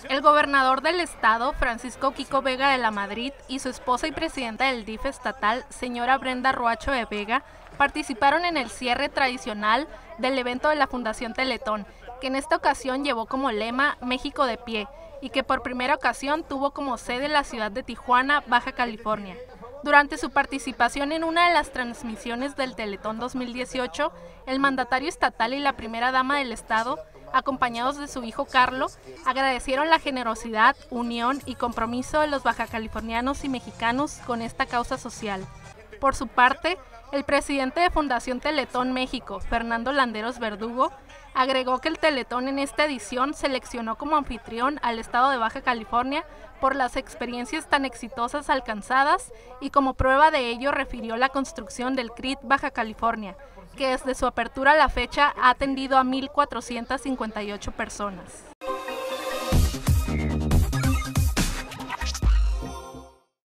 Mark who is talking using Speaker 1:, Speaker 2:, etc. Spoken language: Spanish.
Speaker 1: El gobernador del estado, Francisco Quico Vega de la Madrid, y su esposa y presidenta del DIF estatal, señora Brenda Roacho de Vega, participaron en el cierre tradicional del evento de la Fundación Teletón, que en esta ocasión llevó como lema México de pie, y que por primera ocasión tuvo como sede la ciudad de Tijuana, Baja California. Durante su participación en una de las transmisiones del Teletón 2018, el mandatario estatal y la primera dama del estado, acompañados de su hijo Carlos, agradecieron la generosidad, unión y compromiso de los bajacalifornianos y mexicanos con esta causa social. Por su parte, el presidente de Fundación Teletón México, Fernando Landeros Verdugo, agregó que el Teletón en esta edición seleccionó como anfitrión al estado de Baja California por las experiencias tan exitosas alcanzadas y como prueba de ello refirió la construcción del CRIT Baja California, que desde su apertura a la fecha ha atendido a 1,458 personas.